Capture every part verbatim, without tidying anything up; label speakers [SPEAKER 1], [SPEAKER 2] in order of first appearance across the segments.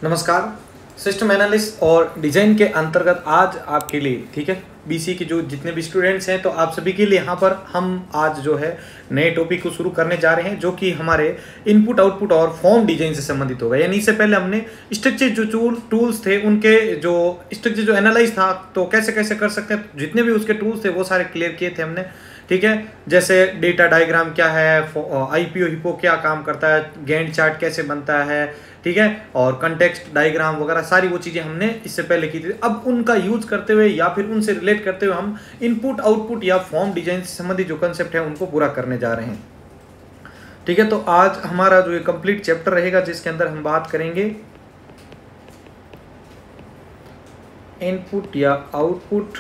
[SPEAKER 1] नमस्कार। System analyst और design के अंतर्गत आज आपके लिए, ठीक है, बीसी के जो जितने भी स्टूडेंट्स हैं, तो आप सभी के लिए यहाँ पर हम आज जो है नए टॉपिक को शुरू करने जा रहे हैं, जो कि हमारे इनपुट आउटपुट और फॉर्म डिजाइन से संबंधित होगा। यानी इससे पहले हमने स्ट्रक्चर जो टूल टूल्स थे, उनके जो स्ट्रक्चर जो एनालाइज था, तो कैसे कैसे कर सकते हैं, जितने भी उसके टूल्स थे वो सारे क्लियर किए थे हमने, ठीक है। जैसे डेटा डायग्राम क्या है, आईपीओ हिपो क्या काम करता है, गैंट चार्ट कैसे बनता है, ठीक है, और कंटेक्स्ट डायग्राम वगैरह सारी वो चीजें हमने इससे पहले की थी। अब उनका यूज करते हुए या फिर उनसे रिलेट करते हुए हम इनपुट आउटपुट या फॉर्म डिजाइन से संबंधित जो कंसेप्ट है उनको पूरा करने जा रहे हैं, ठीक है। तो आज हमारा जो ये कंप्लीट चैप्टर रहेगा, जिसके अंदर हम बात करेंगे इनपुट या आउटपुट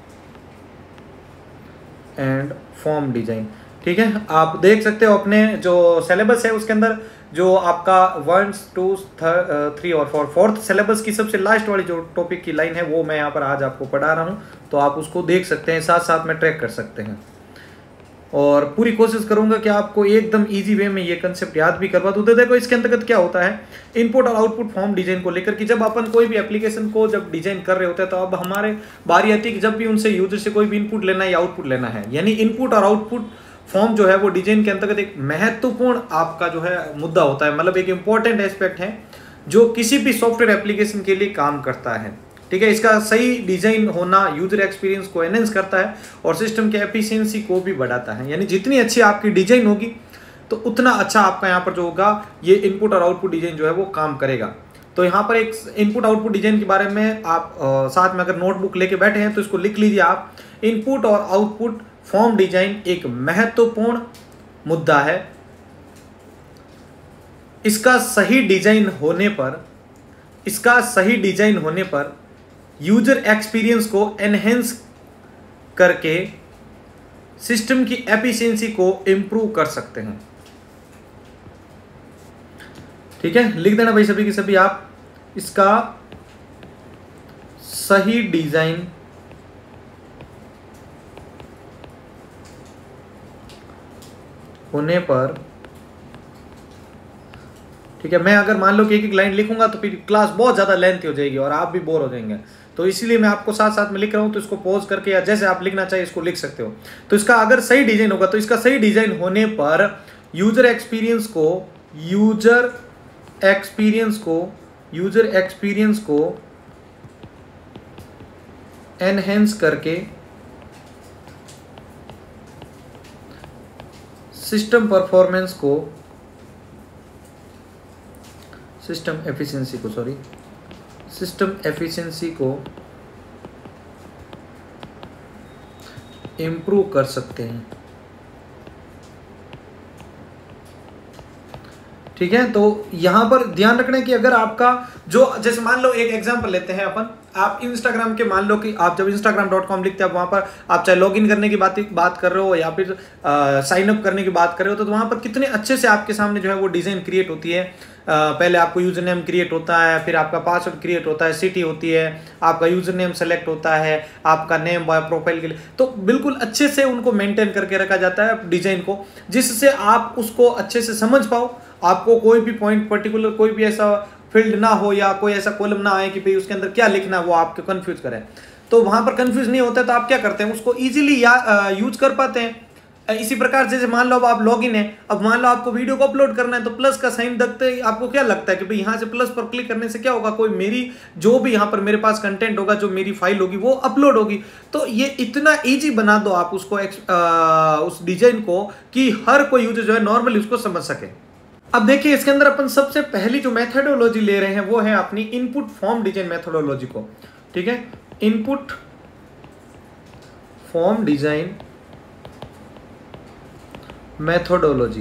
[SPEAKER 1] एंड फॉर्म डिजाइन, ठीक है। आप देख सकते हो अपने जो सिलेबस है उसके अंदर जो आपका वन टू थ्री और फोर फोर्थ सिलेबस की सबसे लास्ट वाली जो टॉपिक की लाइन है वो मैं यहाँ पर आज आपको पढ़ा रहा हूँ, तो आप उसको देख सकते हैं, साथ साथ में ट्रैक कर सकते हैं। और पूरी कोशिश करूंगा कि आपको एकदम इजी वे में ये कंसेप्ट याद भी करवा दूं। तो देखो इसके अंतर्गत क्या होता है इनपुट और आउटपुट फॉर्म डिजाइन को लेकर कि जब अपन कोई भी एप्लीकेशन को जब डिजाइन कर रहे होते हैं, तो अब हमारे बारी आती है कि जब भी उनसे यूजर से कोई भी इनपुट लेना है या आउटपुट लेना है, यानी इनपुट और आउटपुट फॉर्म जो है वो डिजाइन के अंतर्गत एक महत्वपूर्ण आपका जो है मुद्दा होता है, मतलब एक इंपॉर्टेंट एस्पेक्ट है जो किसी भी सॉफ्टवेयर एप्लीकेशन के लिए काम करता है, ठीक है। इसका सही डिजाइन होना यूजर एक्सपीरियंस को एनहेंस करता है और सिस्टम के एफिशिएंसी को भी बढ़ाता है। यानी जितनी अच्छी आपकी डिजाइन होगी तो उतना अच्छा आपका यहाँ पर जो होगा ये इनपुट और आउटपुट डिजाइन जो है वो काम करेगा। तो यहाँ पर एक इनपुट आउटपुट डिजाइन के बारे में आप आ, साथ में अगर नोटबुक लेके बैठे हैं तो इसको लिख लीजिए आप। इनपुट और आउटपुट फॉर्म डिजाइन एक महत्वपूर्ण मुद्दा है। इसका सही डिजाइन होने पर इसका सही डिजाइन होने पर यूजर एक्सपीरियंस को एनहेंस करके सिस्टम की एफिशिएंसी को इंप्रूव कर सकते हैं, ठीक है। लिख देना भाई सभी की सभी आप। इसका सही डिजाइन होने पर, ठीक है। मैं अगर मान लो कि एक एक लाइन लिखूंगा तो फिर क्लास बहुत ज्यादा लेंथी हो जाएगी और आप भी बोर हो जाएंगे, तो इसीलिए मैं आपको साथ साथ में लिख रहा हूं। तो इसको पॉज करके या जैसे आप लिखना चाहिए इसको लिख सकते हो। तो इसका अगर सही डिजाइन होगा तो इसका सही डिजाइन होने पर यूजर एक्सपीरियंस को यूजर एक्सपीरियंस को यूजर एक्सपीरियंस को एनहेंस करके सिस्टम परफॉर्मेंस को सिस्टम एफिशिएंसी को सॉरी सिस्टम एफिशिएंसी को इंप्रूव कर सकते हैं, ठीक है। तो यहां पर ध्यान रखना है कि अगर आपका जो, जैसे मान लो एक एग्जांपल लेते हैं अपन, आप इंस्टाग्राम के, मान लो कि आप जब इंस्टाग्राम डॉट कॉम लिखते हैं, वहां पर आप चाहे लॉगिन करने की बात बात कर रहे हो या फिर साइन अप करने की बात कर रहे हो, तो वहां पर कितने अच्छे से आपके सामने जो है वो डिजाइन क्रिएट होती है। Uh, पहले आपको यूजर नेम क्रिएट होता है, फिर आपका पासवर्ड क्रिएट होता है, सिटी होती है, आपका यूजर नेम सेलेक्ट होता है, आपका नेम बाय प्रोफाइल के लिए, तो बिल्कुल अच्छे से उनको मेंटेन करके रखा जाता है डिजाइन को, जिससे आप उसको अच्छे से समझ पाओ। आपको कोई भी पॉइंट पर्टिकुलर, कोई भी ऐसा फील्ड ना हो या कोई ऐसा कॉलम ना आए कि भाई उसके अंदर क्या लिखना है वो आपको कंफ्यूज करे। तो वहां पर कंफ्यूज नहीं होता, तो आप क्या करते हैं, उसको इजीली या यूज कर पाते हैं। इसी प्रकार जैसे मान लो अब आप लॉगिन है, अब मान लो आपको वीडियो को अपलोड करना है, तो प्लस का साइन दखते ही आपको क्या लगता है कि भाई यहाँ से प्लस पर क्लिक करने से क्या होगा, कोई मेरी जो भी यहाँ पर मेरे पास कंटेंट होगा, जो मेरी फाइल होगी वो अपलोड होगी। तो ये इतना इजी बना दो आप उसको आ, उस डिजाइन को कि हर कोई यूजर जो है नॉर्मली उसको समझ सके। अब देखिए इसके अंदर अपन सबसे पहली जो मेथोडोलॉजी ले रहे हैं वो है अपनी इनपुट फॉर्म डिजाइन मेथोडोलॉजी को, ठीक है। इनपुट फॉर्म डिजाइन मेथोडोलॉजी,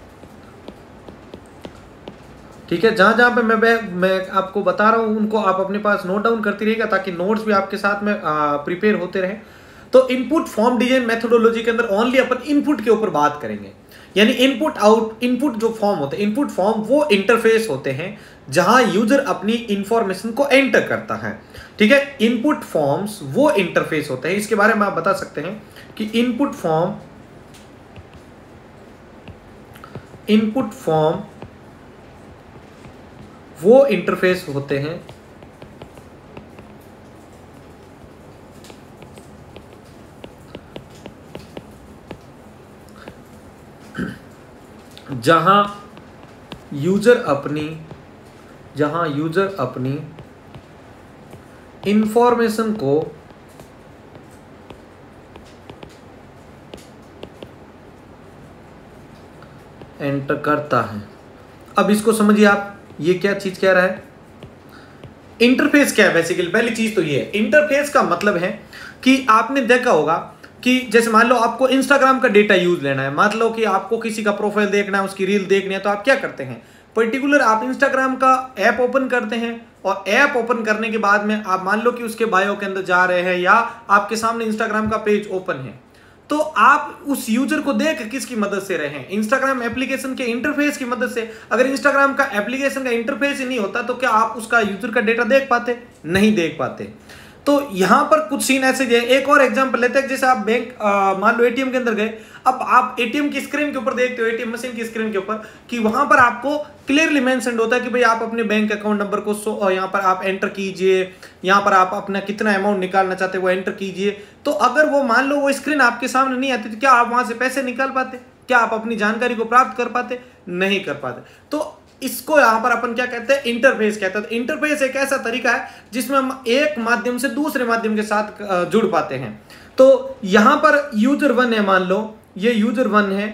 [SPEAKER 1] ठीक है। जहां जहां पे मैं मैं आपको बता रहा हूं उनको आप अपने पास नोट डाउन करती रहिएगा, ताकि नोट्स भी आपके साथ में प्रिपेयर होते रहे। तो इनपुट फॉर्म डिजाइन मेथोडोलॉजी के अंदर ओनली अपन इनपुट के ऊपर बात करेंगे, यानी इनपुट आउट इनपुट जो फॉर्म होते हैं, इनपुट फॉर्म वो इंटरफेस होते हैं जहां यूजर अपनी इंफॉर्मेशन को एंटर करता है, ठीक है। इनपुट फॉर्म्स वो इंटरफेस होते हैं, इसके बारे में आप बता सकते हैं कि इनपुट फॉर्म इनपुट फॉर्म वो इंटरफेस होते हैं जहां यूजर अपनी जहां यूजर अपनी इंफॉर्मेशन को एंटर करता है। अब इसको समझिए आप, ये क्या चीज कह रहा है? इंटरफेस क्या है बेसिकली? पहली चीज तो ये है, इंटरफेस का मतलब है कि आपने देखा होगा कि जैसे मान लो आपको इंस्टाग्राम का डेटा यूज लेना है, मान लो कि आपको किसी का प्रोफाइल देखना है, उसकी रील देखनी है, तो आप क्या करते हैं? पर्टिकुलर आप इंस्टाग्राम का ऐप ओपन करते हैं और ऐप ओपन करने के बाद में आप मान लो कि उसके बायो के अंदर जा रहे हैं या आपके सामने इंस्टाग्राम का पेज ओपन है, तो आप उस यूजर को देख किसकी मदद से रहे हैं? इंस्टाग्राम एप्लीकेशन के इंटरफेस की मदद से। अगर इंस्टाग्राम का एप्लीकेशन का इंटरफेस ही नहीं होता तो क्या आप उसका यूजर का डेटा देख पाते? नहीं देख पाते। तो यहां पर कुछ सीन ऐसे है। एक और एग्जांपल लेते हैं, जैसे आप बैंक मान लो एटीएम के अंदर गए, अब आप एटीएम की स्क्रीन के ऊपर देखते हो, एटीएम मशीन की स्क्रीन के ऊपर, कि वहां पर आपको क्लियरली मेंशन होता है कि भाई आप अपने बैंक अकाउंट नंबर को सो यहाँ पर आप एंटर कीजिए, यहाँ पर आप अपना कितना अमाउंट निकालना चाहते हैं वो एंटर कीजिए। तो अगर वो मान लो वो स्क्रीन आपके सामने नहीं आती तो क्या आप वहां से पैसे निकाल पाते? क्या आप अपनी जानकारी को प्राप्त कर पाते? नहीं कर पाते। तो इसको यहां पर अपन क्या कहते हैं? इंटरफेस कहते हैं। इंटरफेस एक ऐसा तरीका है जिसमें हम एक माध्यम से दूसरे माध्यम के साथ जुड़ पाते हैं। तो यहां पर यूजर वन है, मान लो ये यूजर वन है,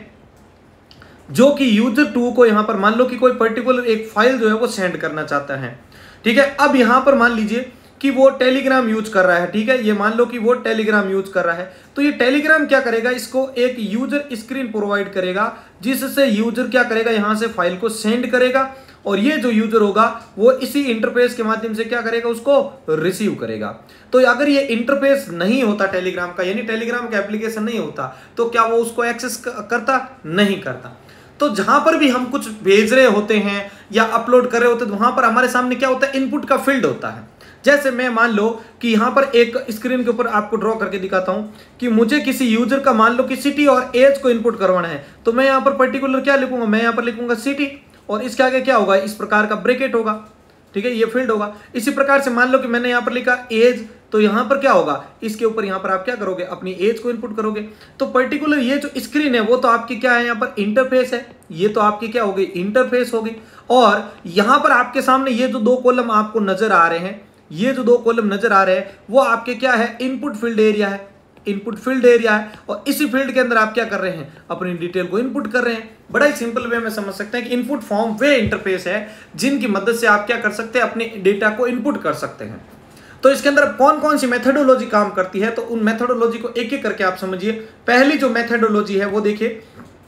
[SPEAKER 1] जो कि यूजर टू को यहां पर मान लो कि कोई पर्टिकुलर एक फाइल जो है वो सेंड करना चाहता है। ठीक है, अब यहां पर मान लीजिए कि वो टेलीग्राम यूज कर रहा है। ठीक है, ये मान लो कि वो टेलीग्राम यूज कर रहा है, तो ये टेलीग्राम क्या करेगा? इसको एक यूजर स्क्रीन प्रोवाइड करेगा जिससे यूजर क्या करेगा? यहां से फाइल को सेंड करेगा और ये जो यूजर होगा वो इसी इंटरफेस के माध्यम से क्या करेगा? उसको रिसीव करेगा। तो अगर ये इंटरफेस नहीं होता टेलीग्राम का, यानी टेलीग्राम का एप्लीकेशन नहीं होता, तो क्या वो उसको एक्सेस करता? नहीं करता। तो जहां पर भी हम कुछ भेज रहे होते हैं या अपलोड कर रहे होते हैं तो वहां पर हमारे सामने क्या होता है? इनपुट का फील्ड होता है। जैसे मैं मान लो कि यहां पर एक स्क्रीन के ऊपर आपको ड्रॉ करके दिखाता हूं कि मुझे किसी यूजर का मान लो कि सिटी और एज को इनपुट करवाना है, तो मैं यहां पर पर्टिकुलर क्या लिखूंगा? मैं यहां पर लिखूंगा सिटी और इसके आगे क्या होगा? इस प्रकार का ब्रैकेट होगा। ठीक है, ये फील्ड होगा। इसी प्रकार से मान लो कि मैंने यहां पर लिखा एज, तो यहां पर क्या होगा? इसके ऊपर यहां पर आप क्या करोगे? अपनी एज को इनपुट करोगे। तो पर्टिकुलर ये जो स्क्रीन है वो तो आपकी क्या है? यहां पर इंटरफेस है। ये तो आपकी क्या होगी? इंटरफेस होगी। और यहां पर आपके सामने ये जो दो कॉलम आपको नजर आ रहे हैं, ये जो दो कॉलम नजर आ रहे हैं वो आपके क्या है? इनपुट फील्ड एरिया है। इनपुट फील्ड एरिया है और इसी फील्ड के अंदर आप क्या कर रहे हैं? अपनी डिटेल को इनपुट कर रहे हैं। बड़ा ही सिंपल वे में समझ सकते हैं कि इनपुट फॉर्म वे इंटरफेस है जिनकी मदद से आप क्या कर सकते हैं? अपने डेटा को इनपुट कर सकते हैं। तो इसके अंदर कौन कौन सी मेथोडोलॉजी काम करती है, तो उन मेथोडोलॉजी को एक एक करके आप समझिए। पहली जो मेथोडोलॉजी है वो देखिए,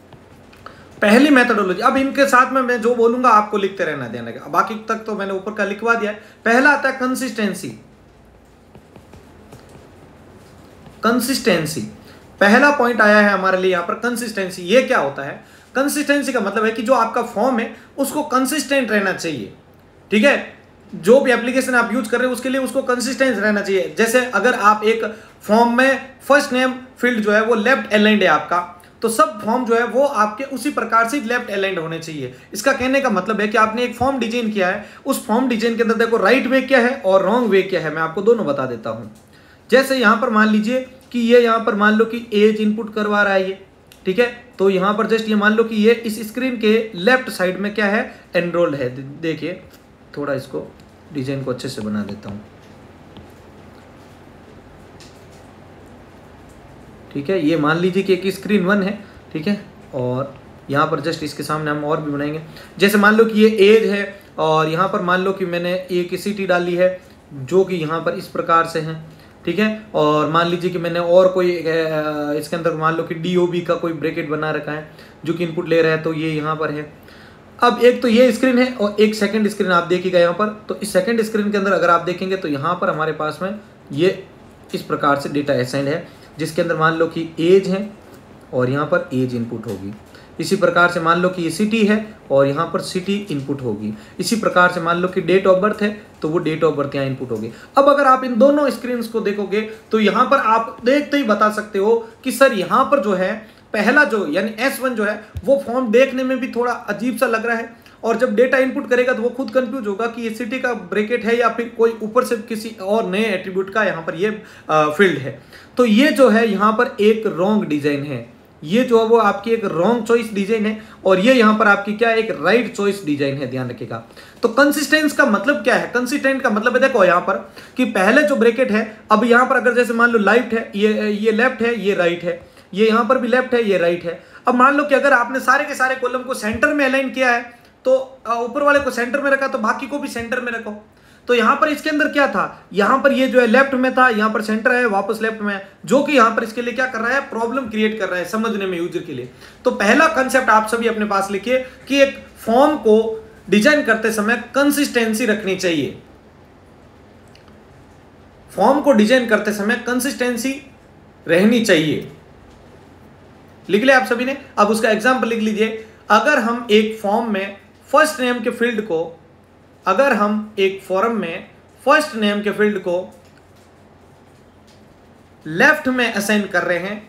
[SPEAKER 1] पहली मेथोडोलॉजी, अब इनके साथ में मैं जो बोलूंगा आपको लिखते रहना देने का, बाकी तक तो मैंने ऊपर का लिखवा दिया है। पहला आता है कंसिस्टेंसी। कंसिस्टेंसी पहला पॉइंट आया है हमारे लिए यहां पर, कंसिस्टेंसी। ये क्या होता है? कंसिस्टेंसी का मतलब है कि जो आपका फॉर्म है उसको कंसिस्टेंट रहना चाहिए। ठीक है, जो भी एप्लीकेशन आप यूज कर रहे हैं उसके लिए उसको कंसिस्टेंट रहना चाहिए। जैसे अगर आप एक फॉर्म में फर्स्ट नेम फील्ड जो है वो लेफ्ट अलाइंड है आपका, तो सब फॉर्म जो है वो आपके उसी प्रकार से लेफ्ट अलाइंड होने चाहिए। इसका कहने का मतलब है कि आपने एक फॉर्म डिजाइन किया है, उस फॉर्म डिजाइन के अंदर देखो राइट वे क्या है और रॉन्ग वे क्या है, मैं आपको दोनों बता देता हूं। जैसे यहां पर मान लीजिए कि ये यहां पर मान लो कि एज इनपुट करवा रहा है ये, ठीक है, तो यहां पर जस्ट ये मान लो कि ये इस स्क्रीन के लेफ्ट साइड में क्या है? एनरोल्ड है। देखिए थोड़ा इसको डिजाइन को अच्छे से बना देता हूं। ठीक है, ये मान लीजिए कि एक स्क्रीन वन है। ठीक है, और यहाँ पर जस्ट इसके सामने हम और भी बनाएंगे। जैसे मान लो कि ये एज है और यहाँ पर मान लो कि मैंने एक सिटी डाली है जो कि यहाँ पर इस प्रकार से है। ठीक है, और मान लीजिए कि मैंने और कोई इसके अंदर मान लो कि डी ओ बी का कोई ब्रैकेट बना रखा है जो कि इनपुट ले रहा है, तो ये यहाँ पर है। अब एक तो ये स्क्रीन है और एक सेकंड स्क्रीन आप देखिएगा यहाँ पर, तो इस सेकंड स्क्रीन के अंदर अगर आप देखेंगे तो यहाँ पर हमारे पास में ये इस प्रकार से डेटा असाइंड है, जिसके अंदर मान लो कि एज है और यहाँ पर एज इनपुट होगी। इसी प्रकार से मान लो कि ये सिटी है और यहाँ पर सिटी इनपुट होगी। इसी प्रकार से मान लो कि डेट ऑफ बर्थ है तो वो डेट ऑफ बर्थ यहाँ इनपुट होगी। अब अगर आप इन दोनों स्क्रीन्स को देखोगे तो यहाँ पर आप देखते ही बता सकते हो कि सर यहाँ पर जो है पहला जो यानी एस वन जो है वो फॉर्म देखने में भी थोड़ा अजीब सा लग रहा है और जब डेटा इनपुट करेगा तो वो खुद कंफ्यूज होगा कि ये सिटी का ब्रैकेट है या फिर कोई ऊपर से किसी और नए एट्रीब्यूट का यहाँ पर ये फील्ड है। तो ये जो है यहाँ पर एक रॉन्ग डिजाइन है, ये जो है वो आपकी एक रॉन्ग चॉइस डिजाइन है, और ये यहाँ पर आपकी क्या है, एक राइट चॉइस डिजाइन है, ध्यान रखिएगा। तो कंसिस्टेंस का मतलब क्या है? कंसिस्टेंट का मतलब है, देखो यहाँ पर कि पहले जो ब्रैकेट है, अब यहाँ पर अगर जैसे मान लो लेफ्ट है, ये ये लेफ्ट है, ये राइट है, ये यहाँ पर भी लेफ्ट है, ये राइट है। अब मान लो कि अगर आपने सारे के सारे कॉलम को सेंटर में अलाइन किया है, तो ऊपर वाले को सेंटर में रखा, तो बाकी को भी सेंटर में रखो। तो यहां पर इसके अंदर क्या था, यहां पर ये जो है लेफ्ट में था, यहां पर सेंटर है, वापस लेफ्ट में है, जो कि यहां पर इसके लिए क्या कर रहा है, प्रॉब्लम क्रिएट कर रहा है समझने में यूजर के लिए। तो पहला कंसेप्ट आप सभी अपने पास लिखिए कि एक फॉर्म को डिजाइन करते समय कंसिस्टेंसी रखनी चाहिए। फॉर्म को डिजाइन करते समय कंसिस्टेंसी रहनी चाहिए। लिख लिया आप सभी ने? अब उसका एग्जांपल लिख लीजिए। अगर हम एक फॉर्म में फर्स्ट नेम के फील्ड को अगर हम एक फॉर्म में फर्स्ट नेम के फील्ड को लेफ्ट में असाइन कर रहे हैं,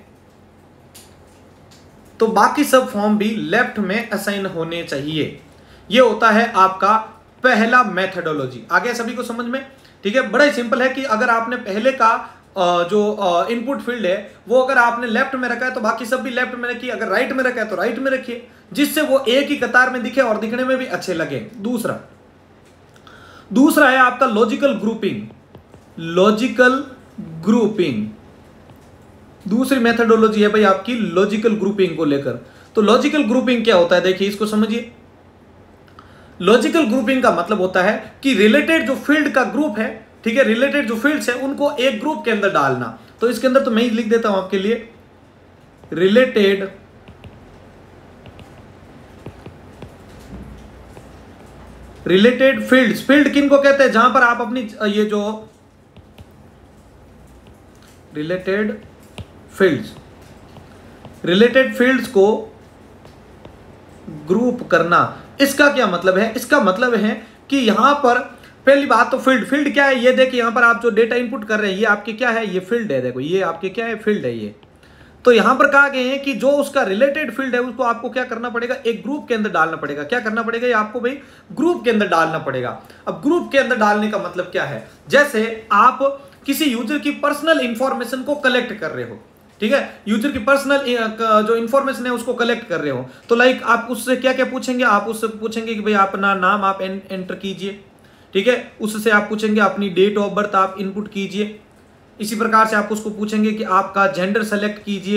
[SPEAKER 1] तो बाकी सब फॉर्म भी लेफ्ट में असाइन होने चाहिए। यह होता है आपका पहला मेथडोलॉजी। आगे सभी को समझ में? ठीक है, बड़ा ही सिंपल है कि अगर आपने पहले का जो इनपुट फील्ड है वो अगर आपने लेफ्ट में रखा है तो बाकी सब भी लेफ्ट में रखिए, अगर राइट में रखा है तो राइट में रखिए, जिससे वो एक ही कतार में दिखे और दिखने में भी अच्छे लगे। दूसरा दूसरा है आपका लॉजिकल ग्रुपिंग। लॉजिकल ग्रुपिंग दूसरी मेथडोलॉजी है भाई आपकी लॉजिकल ग्रुपिंग को लेकर। तो लॉजिकल ग्रुपिंग क्या होता है, देखिए इसको समझिए। लॉजिकल ग्रुपिंग का मतलब होता है कि रिलेटेड जो फील्ड का ग्रुप है, ठीक है, रिलेटेड जो फील्ड्स है उनको एक ग्रुप के अंदर डालना। तो इसके अंदर तो मैं ही लिख देता हूं आपके लिए, रिलेटेड रिलेटेड फील्ड्स। फील्ड किन को कहते हैं? जहां पर आप अपनी ये जो रिलेटेड फील्ड्स रिलेटेड फील्ड्स को ग्रुप करना। इसका क्या मतलब है? इसका मतलब है कि यहां पर पहली बात तो फील्ड फील्ड क्या है, ये देखिए यहां पर आप जो डेटा इनपुट कर रहे हैं ये आपके क्या है, ये फील्ड है। देखो ये आपके क्या है, फील्ड है ये। तो यहां पर कहा गया है कि जो उसका रिलेटेड फील्ड है उसको आपको क्या करना पड़ेगा, एक ग्रुप के अंदर डालना पड़ेगा। क्या करना पड़ेगा? ये आपको भाई ग्रुप के अंदर डालना पड़ेगा। अब ग्रुप के अंदर डालने का मतलब क्या है? जैसे आप किसी यूजर की पर्सनल इंफॉर्मेशन को कलेक्ट कर रहे हो, ठीक है, यूजर की पर्सनल जो इंफॉर्मेशन है उसको कलेक्ट कर रहे हो, तो लाइक आप उससे क्या क्या पूछेंगे? आप उससे पूछेंगे कि भाई अपना नाम आप एंटर कीजिए, ठीक है, उससे आप पूछेंगे अपनी डेट ऑफ बर्थ आप इनपुट कीजिए। इसी प्रकार से आप उसको पूछेंगे कि आपका जेंडर सेलेक्ट कीजिए,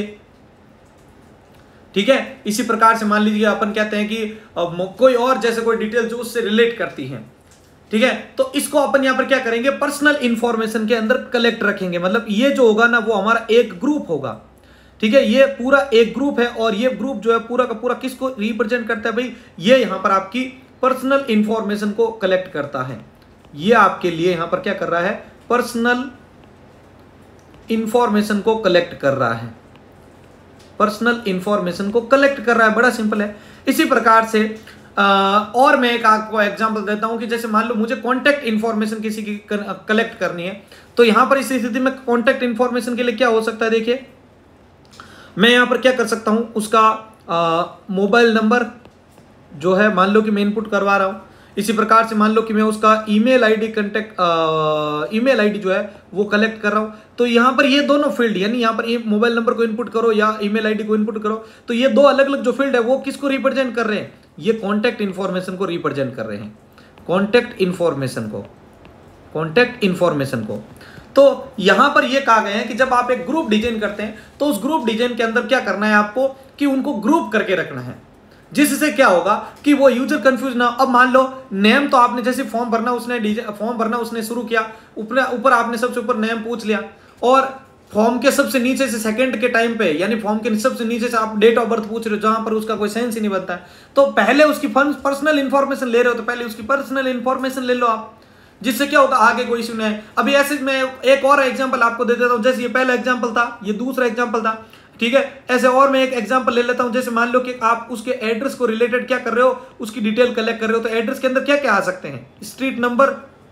[SPEAKER 1] ठीक है। इसी प्रकार से मान लीजिए अपन कहते हैं कि कोई और जैसे कोई डिटेल जो उससे रिलेट करती हैं, ठीक है, तो इसको अपन यहां पर क्या करेंगे, पर्सनल इंफॉर्मेशन के अंदर कलेक्ट रखेंगे। मतलब ये जो होगा ना वो हमारा एक ग्रुप होगा, ठीक है, ये पूरा एक ग्रुप है और ये ग्रुप जो है पूरा का पूरा किसको रिप्रेजेंट करता है भाई, ये यहां पर आपकी पर्सनल इंफॉर्मेशन को कलेक्ट करता है। ये आपके लिए यहां पर क्या कर रहा है, पर्सनल इंफॉर्मेशन को कलेक्ट कर रहा है, पर्सनल इंफॉर्मेशन को कलेक्ट कर रहा है। बड़ा सिंपल है। इसी प्रकार से आ, और मैं एक आपको एग्जांपल देता हूं कि जैसे मान लो मुझे कॉन्टैक्ट इंफॉर्मेशन किसी की कलेक्ट करनी है, तो यहां पर इस स्थिति में कॉन्टैक्ट इंफॉर्मेशन के लिए क्या हो सकता है, देखिए मैं यहां पर क्या कर सकता हूं, उसका मोबाइल नंबर जो है मान लो कि मैं इनपुट करवा रहा हूं। इसी प्रकार से मान लो कि मैं उसका email ID contact email ID जो है वो कलेक्ट कर रहा हूं। तो यहां पर ये दोनों फील्ड, यानी यहां पर मोबाइल नंबर को इनपुट करो या ईमेल आईडी को इनपुट करो, तो ये दो अलग अलग जो फील्ड है वो किसको रिप्रेजेंट कर रहे हैं, ये कॉन्टैक्ट इन्फॉर्मेशन को रिप्रेजेंट कर रहे हैं, कॉन्टैक्ट इन्फॉर्मेशन को कॉन्टैक्ट इन्फॉर्मेशन को। तो यहां पर यह कहा गया है कि जब आप एक ग्रुप डिजाइन करते हैं तो उस ग्रुप डिजाइन के अंदर क्या करना है आपको, कि उनको ग्रुप करके रखना है, जिससे क्या होगा कि वो यूजर कंफ्यूज ना। अब मान लो नेम तो आपने जैसे फॉर्म भरना उसने फॉर्म भरना उसने शुरू किया, ऊपर ऊपर आपने सबसे ऊपर नेम पूछ लिया, और फॉर्म के सबसे नीचे से सेकंड के टाइम पे, यानी फॉर्म के सबसे नीचे से आप डेट ऑफ बर्थ पूछ रहे हो, जहां पर उसका कोई सेंस ही नहीं बनता है। तो पहले उसकी पर्सनल इंफॉर्मेशन ले रहे हो तो पहले उसकी पर्सनल इंफॉर्मेशन ले लो आप, जिससे क्या होगा आगे कोई इश्यू नहीं है। अभी ऐसे मैं एक और एग्जांपल आपको दे देता हूं, जैसे ये पहला एग्जांपल था, ये दूसरा एग्जांपल था, ठीक है। ऐसे और मैं एक एग्जांपल ले लेता हूं, जैसे मान लो कि आप उसके एड्रेस को रिलेटेड क्या कर रहे हो, उसकी डिटेल कलेक्ट कर रहे हो, तो एड्रेस के अंदर क्या क्या आ सकते हैं, स्ट्रीट नंबर,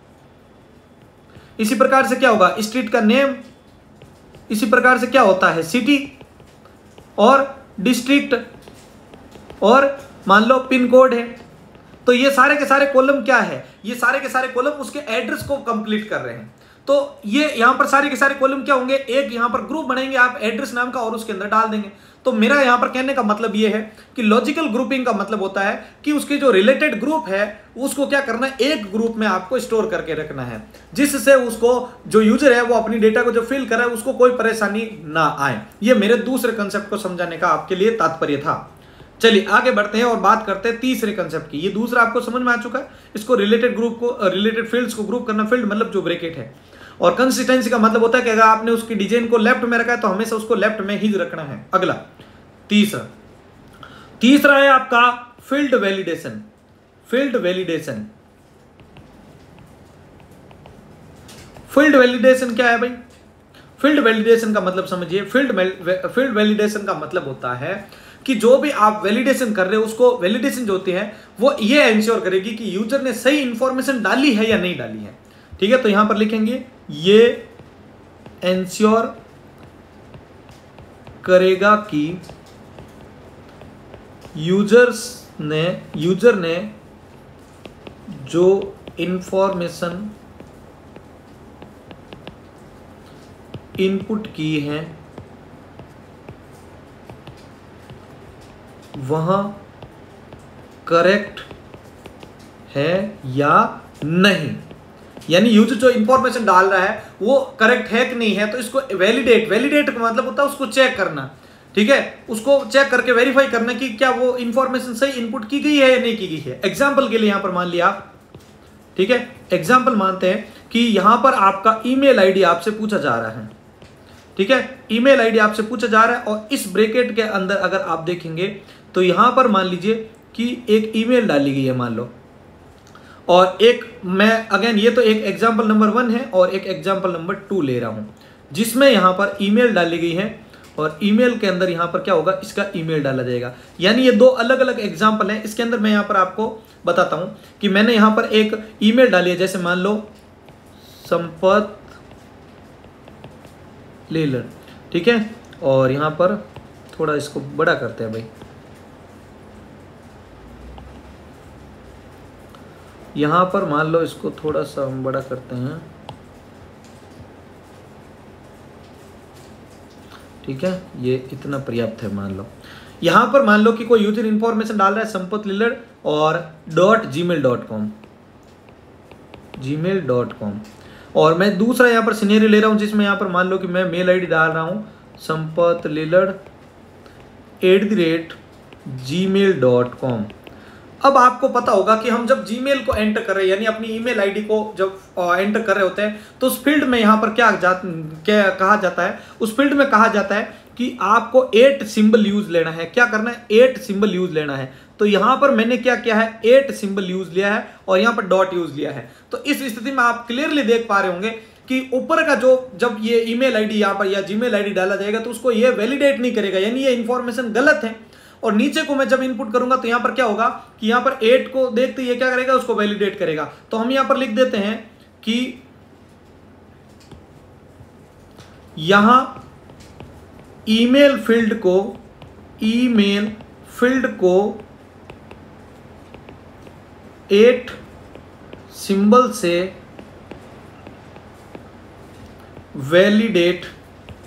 [SPEAKER 1] इसी प्रकार से क्या होगा स्ट्रीट का नेम, इसी प्रकार से क्या होता है सिटी और डिस्ट्रिक्ट, और मान लो पिन कोड है, तो ये सारे के सारे कॉलम क्या है, ये सारे के सारे कॉलम उसके एड्रेस को कंप्लीट कर रहे हैं। तो ये यहां पर सारे के सारे कॉलम क्या होंगे, एक यहां पर ग्रुप बनाएंगे आप एड्रेस नाम का और उसके अंदर डाल देंगे। तो मेरा यहां पर कहने का मतलब ये है कि लॉजिकल ग्रुपिंग का मतलब होता है कि उसके जो रिलेटेड ग्रुप है उसको क्या करना है, एक ग्रुप में आपको स्टोर करके रखना है, जिससे उसको जो यूजर है वो अपनी डेटा को जो फिल कर रहा है उसको कोई परेशानी ना आए। ये मेरे दूसरे कंसेप्ट को समझाने का आपके लिए तात्पर्य था। चलिए आगे बढ़ते हैं और बात करते हैं तीसरे कंसेप्ट की। ये दूसरा आपको समझ में आ चुका है, इसको रिलेटेड ग्रुप को रिलेटेड फील्ड्स को ग्रुप करना, फील्ड मतलब जो ब्रैकेट है, और कंसिस्टेंसी का मतलब होता है कि अगर आपने उसकी डिजाइन को लेफ्ट में रखा है तो हमेशा उसको लेफ्ट में ही रखना है। अगला तीसरा तीसरा है आपका field validation. Field validation field validation क्या है भाई? फील्ड वैलिडेशन का मतलब समझिए। फील्ड फील्ड वैलिडेशन का मतलब होता है कि जो भी आप वैलिडेशन कर रहे हो उसको, वैलिडेशन जो होती है वो ये एंश्योर करेगी कि यूजर ने सही इंफॉर्मेशन डाली है या नहीं डाली है। ठीक है, तो यहां पर लिखेंगे ये एंश्योर करेगा कि यूजर्स ने यूजर ने जो इंफॉर्मेशन इनपुट की है वह करेक्ट है या नहीं। यानी यूजर जो इंफॉर्मेशन डाल रहा है वो करेक्ट है कि नहीं है, तो इसको वैलिडेट वैलिडेट का मतलब होता है उसको चेक करना। ठीक है, उसको चेक करके वेरीफाई करना कि क्या वो इंफॉर्मेशन सही इनपुट की गई है या नहीं की गई है। एग्जांपल के लिए यहां पर मान लिया, ठीक है, एग्जांपल मानते हैं कि यहां पर आपका ईमेल आईडी आपसे पूछा जा रहा है। ठीक है, ईमेल आईडी आपसे पूछा जा रहा है और इस ब्रैकेट के अंदर अगर आप देखेंगे तो यहां पर मान लीजिए कि एक ईमेल डाली गई है मान लो, और एक मैं अगेन ये तो एक एग्जांपल नंबर वन है और एक एग्जांपल नंबर टू ले रहा हूं जिसमें यहां पर ईमेल डाली गई है और ईमेल के अंदर यहां पर क्या होगा, इसका ईमेल डाला जाएगा। यानी ये दो अलग अलग एग्जांपल हैं। इसके अंदर मैं यहां पर आपको बताता हूं कि मैंने यहां पर एक ईमेल डाली है, जैसे मान लो संपत लेलर। ठीक है, और यहां पर थोड़ा इसको बड़ा करते हैं भाई, यहां पर मान लो इसको थोड़ा सा हम बड़ा करते हैं। ठीक है, ये इतना पर्याप्त है। मान लो यहां पर मान लो कि कोई यूजर इंफॉर्मेशन डाल रहा है संपत लिलड़ और dot Gmail dot com Gmail dot com और मैं दूसरा यहां पर सिनेरियो ले रहा हूं जिसमें यहां पर मान लो कि मैं मेल आईडी डाल रहा हूं संपत लिलड़ at the rate Gmail dot com. अब आपको पता होगा कि हम जब जीमेल को एंटर कर रहे हैं यानी अपनी ईमेल आईडी को जब एंटर कर रहे होते हैं तो उस फील्ड में यहां पर क्या जा, क्या कहा जाता है, उस फील्ड में कहा जाता है कि आपको एट सिंबल यूज लेना है। क्या करना है, एट सिंबल यूज लेना है। तो यहां पर मैंने क्या किया है, एट सिंबल यूज लिया है और यहां पर डॉट यूज लिया है। तो इस स्थिति में आप क्लियरली देख पा रहे होंगे कि ऊपर का जो जब ये ईमेल आईडी यहां पर या जीमेल आईडी डाला जाएगा तो उसको ये वैलिडेट नहीं करेगा, यानी ये इंफॉर्मेशन गलत है। और नीचे को मैं जब इनपुट करूंगा तो यहां पर क्या होगा कि यहां पर एट को देखते ही क्या करेगा, उसको वैलिडेट करेगा। तो हम यहां पर लिख देते हैं कि यहां ईमेल फील्ड को ईमेल फील्ड को एट सिंबल से वैलिडेट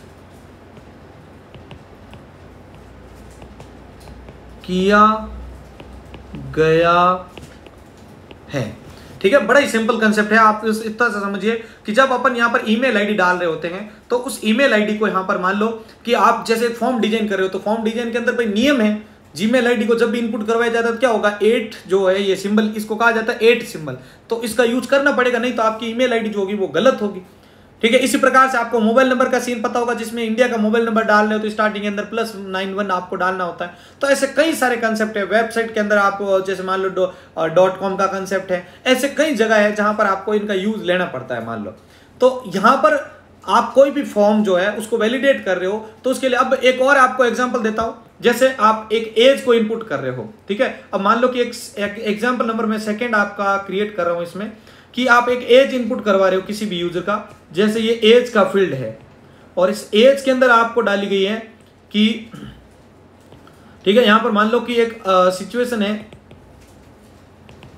[SPEAKER 1] किया गया है। ठीक है, बड़ा ही सिंपल कंसेप्ट है। आप इस इतना सा समझिए कि जब अपन यहां पर ईमेल आईडी डाल रहे होते हैं तो उस ईमेल आईडी को यहां पर मान लो कि आप जैसे फॉर्म डिजाइन कर रहे हो तो फॉर्म डिजाइन के अंदर भाई नियम है, जीमेल आईडी को जब भी इनपुट करवाया जाता है तो क्या होगा, एट जो है ये सिंबल, इसको कहा जाता है एट सिंबल, तो इसका यूज करना पड़ेगा, नहीं तो आपकी ईमेल आईडी जो होगी वो गलत होगी। ठीक है, इसी प्रकार से आपको मोबाइल नंबर का सीन पता होगा जिसमें इंडिया का मोबाइल नंबर डाल रहे हो तो स्टार्टिंग के अंदर प्लस नाइन वन आपको डालना होता है। तो ऐसे कई सारे कंसेप्ट है। वेबसाइट के अंदर आप जैसे मान लो डॉट कॉम का कंसेप्ट है, ऐसे कई जगह है जहां पर आपको इनका यूज लेना पड़ता है मान लो। तो यहां पर आप कोई भी फॉर्म जो है उसको वैलिडेट कर रहे हो तो उसके लिए अब एक और आपको एग्जाम्पल देता हूं। जैसे आप एक एज को इनपुट कर रहे हो, ठीक है, अब मान लो कि एक एग्जाम्पल नंबर में सेकेंड आपका क्रिएट कर रहा हूं इसमें कि आप एक एज इनपुट करवा रहे हो किसी भी यूजर का, जैसे ये एज का फील्ड है और इस एज के अंदर आपको डाली गई है कि ठीक है, यहां पर मान लो कि एक सिचुएशन है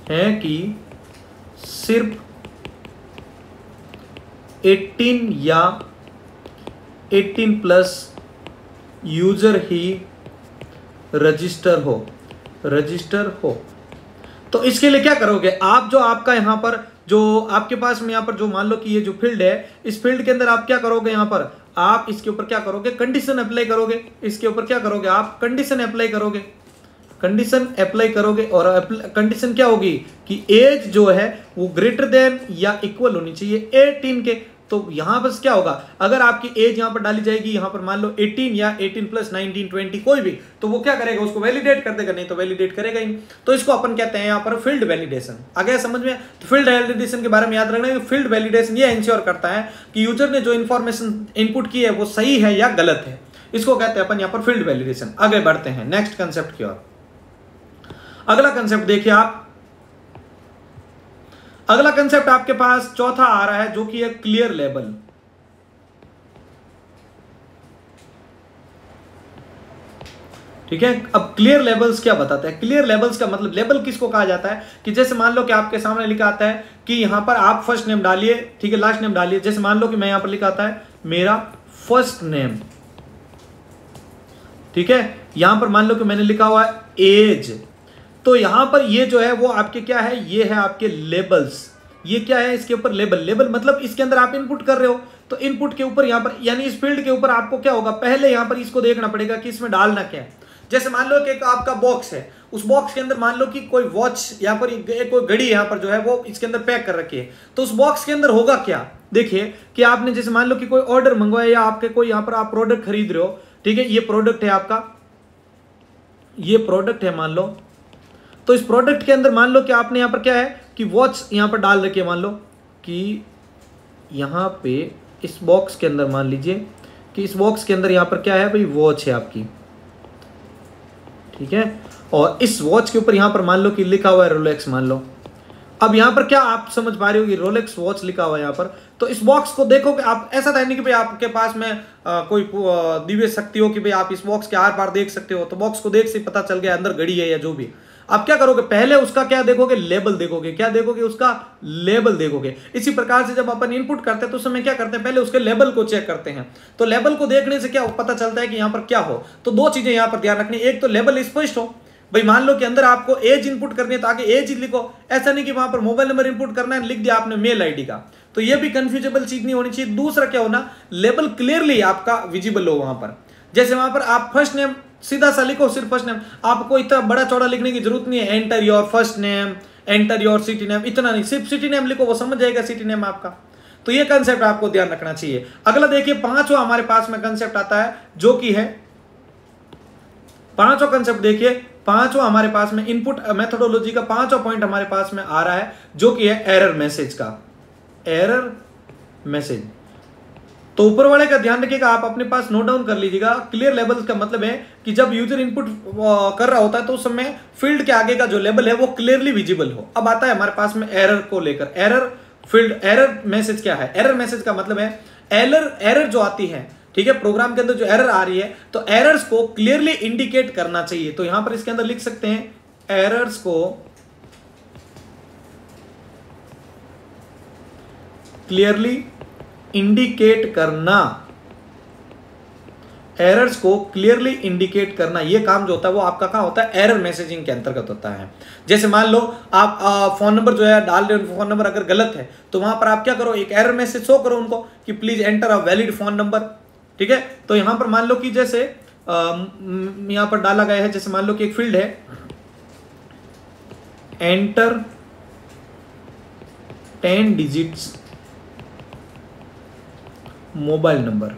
[SPEAKER 1] है कि सिर्फ अठारह या अठारह प्लस यूजर ही रजिस्टर हो रजिस्टर हो तो इसके लिए क्या करोगे आप, जो आपका यहां पर जो आपके पास में यहां पर जो मान लो कि ये जो फील्ड है, इस फील्ड के अंदर आप क्या करोगे, यहां पर आप इसके ऊपर क्या करोगे, कंडीशन अप्लाई करोगे। इसके ऊपर क्या करोगे आप, कंडीशन अप्लाई करोगे कंडीशन अप्लाई करोगे और कंडीशन क्या होगी कि एज जो है वो ग्रेटर देन या इक्वल होनी चाहिए अठारह के। तो यहां बस क्या होगा, अगर आपकी एज यहां पर डाली जाएगी, यहां पर मान लो अठारह या अठारह प्लस उन्नीस, बीस कोई भी, तो वो क्या करेगा, उसको वैलिडेट कर देगा, नहीं तो वैलिडेट करेगा ही। तो इसको अपन कहते हैं यहां पर फील्ड वैलिडेशन। आ गया समझ में? तो फील्ड वैलिडेशन के बारे में याद रखना है, फील्ड वैलिडेशन ये इंश्योर करता है कि यूजर ने जो इंफॉर्मेशन इनपुट की है वो सही है या गलत है। इसको कहते हैं अपन यहां पर फील्ड वैलिडेशन। आगे बढ़ते हैं नेक्स्ट कंसेप्ट की ओर। अगला कंसेप्ट देखिए आप, अगला कंसेप्ट आपके पास चौथा आ रहा है जो कि है क्लियर लेबल। ठीक है, अब क्लियर लेबल्स क्या बताते हैं? क्लियर लेबल्स का मतलब, लेबल किसको कहा जाता है कि जैसे मान लो कि आपके सामने लिखा आता है कि यहां पर आप फर्स्ट नेम डालिए, ठीक है, लास्ट नेम डालिए। जैसे मान लो कि मैं यहां पर लिखा आता है मेरा फर्स्ट नेम, ठीक है, यहां पर मान लो कि मैंने लिखा हुआ है एज, तो यहां पर ये जो है वो आपके क्या है, ये है आपके लेबल्स। ये क्या है, इसके ऊपर लेबल। लेबल मतलब इसके अंदर आप इनपुट कर रहे हो, तो इनपुट के ऊपर यहां पर यानी इस फील्ड के ऊपर आपको क्या होगा, पहले यहां पर इसको देखना पड़ेगा कि इसमें डालना क्या है। जैसे मान लो कि एक आपका बॉक्स है, उस बॉक्स के अंदर मान लो कि कोई वॉच यहां पर कोई घड़ी यहां पर जो है वो इसके अंदर पैक कर रखी है, तो उस बॉक्स के अंदर होगा क्या, देखिए कि आपने जैसे मान लो कि कोई ऑर्डर मंगवाया या आपके कोई यहां पर आप प्रोडक्ट खरीद रहे हो, ठीक है, ये प्रोडक्ट है आपका, ये प्रोडक्ट है मान लो, तो इस प्रोडक्ट के अंदर मान लो कि आपने यहां पर क्या है कि वॉच यहां पर डाल रखी है, मान लो कि यहां पे इस बॉक्स के अंदर मान लीजिए कि इस बॉक्स के अंदर यहां पर क्या है भाई, वॉच है आपकी, ठीक है, और इस वॉच के ऊपर यहां पर मान लो कि लिखा हुआ है रोलेक्स मान लो। अब यहां पर क्या आप समझ पा रहे हो कि रोलेक्स वॉच लिखा हुआ है यहां पर, तो इस बॉक्स को देखोगे आप, ऐसा था नहीं कि भाई आपके पास में आ, कोई दिव्य शक्ति हो कि भाई आप इस बॉक्स के आर पार देख सकते हो, तो बॉक्स को देख से पता चल गया अंदर घड़ी है या जो भी। आप क्या करोगे, पहले उसका क्या देखोगे, लेबल देखोगे। क्या देखोगे, उसका लेबल देखोगे। इसी प्रकार से जब अपन इनपुट करते हैं तो उस समय क्या करते हैं, पहले उसके लेबल को चेक करते हैं। तो लेबल को देखने से क्या पता चलता है कि यहां पर क्या हो, तो दो चीजें यहां पर ध्यान रखनी, एक तो लेबल स्पष्ट हो, भाई मान लो कि अंदर आपको एज इंपुट करनी है तो आगे एज लिखो, ऐसा नहीं कि वहां पर मोबाइल नंबर इंपुट करना है, लिख दिया आपने मेल आईडी का, तो ये भी कंफ्यूजेबल चीज नहीं होनी चाहिए। दूसरा क्या होना, लेबल क्लियरली आपका विजिबल हो वहां पर। जैसे वहां पर आप फर्स्ट नेम सीधा सा लिखो, सिर्फ फर्स्ट नेम, आपको इतना बड़ा चौड़ा लिखने की जरूरत नहीं है, enter your first name, enter your city name, इतना नहीं, सिर्फ सिटी नेम लिखो, वो समझ जाएगा सिटी नेम आपका। तो ये कंसेप्ट आपको ध्यान रखना चाहिए। अगला देखिए पांचवा हमारे पास में कंसेप्ट आता है जो कि है, पांचवा कंसेप्ट देखिए, पांचवा हमारे पास में इनपुट मेथोडोलॉजी का पांचवा पॉइंट हमारे पास में आ रहा है जो कि है एरर मैसेज का, एरर मैसेज। तो ऊपर वाले का ध्यान रखिएगा, आप अपने पास नोट डाउन कर लीजिएगा। क्लियर लेबल का मतलब है कि जब यूजर इनपुट कर रहा होता है तो उस समय फील्ड के आगे का जो लेबल है वो क्लियरली विजिबल हो। अब आता है हमारे पास में एरर को लेकर, एरर फील्ड, एरर मैसेज क्या है? एरर मैसेज का मतलब है एरर, एरर जो आती है, ठीक है, प्रोग्राम के अंदर जो एरर आ रही है, तो एरर्स को क्लियरली इंडिकेट करना चाहिए। तो यहां पर इसके अंदर लिख सकते हैं एरर्स को क्लियरली इंडिकेट करना, एरर्स को क्लियरली इंडिकेट करना, ये काम जो होता है वो आपका कहां होता है, एरर मैसेजिंग के अंतर्गत होता है। जैसे मान लो आप आ, फोन नंबर जो है डाल रहे हो, फोन नंबर अगर गलत है तो वहां पर आप क्या करो, एक एरर मैसेज शो करो उनको कि please enter a valid phone number, ठीक है। तो यहां पर मान लो कि जैसे यहां पर डाला गया है, जैसे मान लो कि एक फील्ड है enter ten digits mobile number.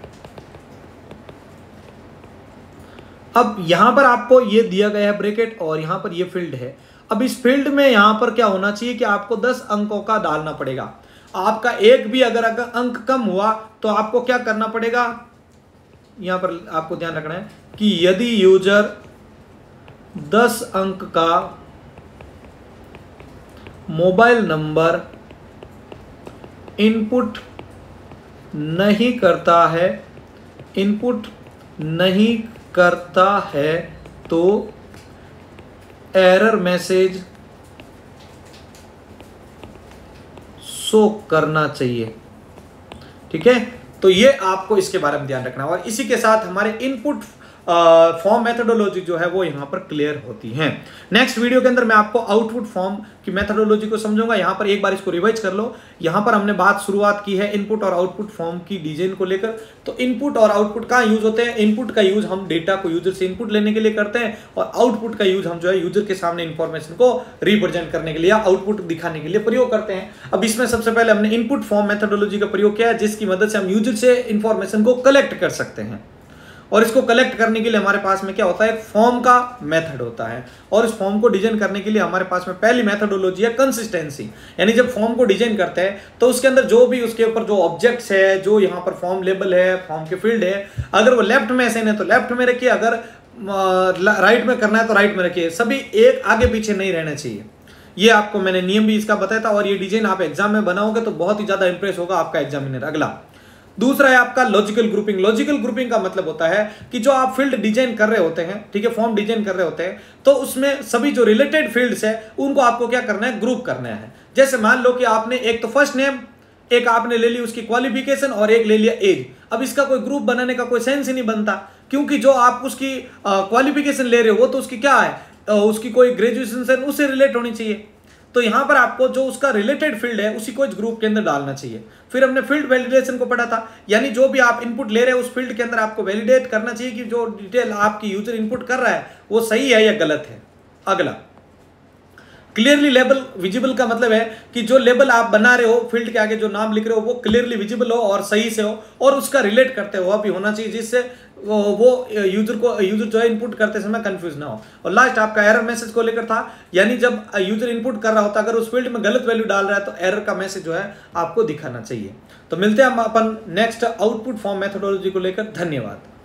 [SPEAKER 1] अब यहां पर आपको ये दिया गया है ब्रैकेट और यहां पर ये फील्ड है। अब इस फील्ड में यहां पर क्या होना चाहिए कि आपको दस अंकों का डालना पड़ेगा। आपका एक भी अगर अगर अंक कम हुआ तो आपको क्या करना पड़ेगा, यहां पर आपको ध्यान रखना है कि यदि यूजर दस अंक का मोबाइल नंबर इनपुट नहीं करता है, इनपुट नहीं करता है तो एरर मैसेज शो करना चाहिए। ठीक है, तो ये आपको इसके बारे में ध्यान रखना। और इसी के साथ हमारे इनपुट फॉर्म मेथोडोलॉजी जो है वो यहाँ पर क्लियर होती है। नेक्स्ट वीडियो के अंदर मैं आपको आउटपुट फॉर्म की मेथोडोलॉजी को समझाऊंगा। यहाँ पर एक बार इसको रिवाइज कर लो। यहाँ पर हमने बात शुरुआत की है इनपुट और आउटपुट फॉर्म की डिजाइन को लेकर। तो इनपुट और आउटपुट कहाँ यूज होते हैं? इनपुट का यूज हम डेटा को यूजर से इनपुट लेने के लिए करते हैं, और आउटपुट का यूज हम जो है यूजर के सामने इंफॉर्मेशन को रिप्रेजेंट करने के लिए, आउटपुट दिखाने के लिए प्रयोग करते हैं। अब इसमें सबसे पहले हमने इनपुट फॉर्म मेथोडोलॉजी का प्रयोग किया है, जिसकी मदद से हम यूजर से इंफॉर्मेशन को कलेक्ट कर सकते हैं। और इसको कलेक्ट करने के लिए हमारे पास में क्या होता है? फॉर्म का मेथड होता है। और इस फॉर्म को डिजाइन करने के लिए हमारे पास में पहली मेथोडोलॉजी है कंसिस्टेंसी। यानी जब फॉर्म को डिजाइन करते हैं तो उसके अंदर जो भी उसके ऊपर जो ऑब्जेक्ट्स है, जो यहाँ पर फॉर्म लेबल है, फॉर्म के फील्ड है, अगर वो लेफ्ट में असाइन है तो लेफ्ट में रखिए, अगर राइट में करना है तो राइट में रखिए। सभी एक आगे पीछे नहीं रहना चाहिए। ये आपको मैंने नियम भी इसका बताया था। और ये डिजाइन आप एग्जाम में बनाओगे तो बहुत ही ज्यादा इंप्रेस होगा आपका एग्जामिनर। अगला दूसरा है आपका लॉजिकल ग्रुपिंग। लॉजिकल ग्रुपिंग का मतलब होता है कि जो आप फील्ड डिजाइन कर रहे होते हैं, ठीक है, फॉर्म डिजाइन कर रहे होते हैं, तो उसमें सभी जो रिलेटेड फील्ड्स है उनको आपको क्या करना है? ग्रुप करना है। जैसे मान लो कि आपने एक तो फर्स्ट नेम, एक आपने ले ली उसकी क्वालिफिकेशन, और एक ले लिया एज। अब इसका कोई ग्रुप बनाने का कोई सेंस ही नहीं बनता, क्योंकि जो आप उसकी क्वालिफिकेशन ले रहे हो वो तो उसकी क्या है? आ, उसकी कोई ग्रेजुएशन से उससे रिलेट होनी चाहिए। तो यहां पर आपको जो उसका रिलेटेड फील्ड है उसी को इस ग्रुप के अंदर डालना चाहिए। फिर हमने फील्ड वैलिडेशन को पढ़ा था, यानी जो भी आप इनपुट ले रहे हैं उस फील्ड के अंदर आपको वैलिडेट करना चाहिए कि जो डिटेल आपकी यूजर इनपुट कर रहा है वो सही है या गलत है। अगला क्लियरली लेबल विजिबल का मतलब है कि जो लेबल आप बना रहे हो, फील्ड के आगे जो नाम लिख रहे हो वो क्लियरली विजिबल हो और सही से हो, और उसका रिलेट करते हुआ भी होना चाहिए, जिससे वो यूजर को यूजर जो है इनपुट करते समय कंफ्यूज ना हो। और लास्ट आपका एरर मैसेज को लेकर था, यानी जब यूजर इनपुट कर रहा होता अगर उस फील्ड में गलत वैल्यू डाल रहा है तो एरर का मैसेज जो है आपको दिखाना चाहिए। तो मिलते हैं हम अपन नेक्स्ट आउटपुट फॉर्म मेथोडोलॉजी को लेकर। धन्यवाद।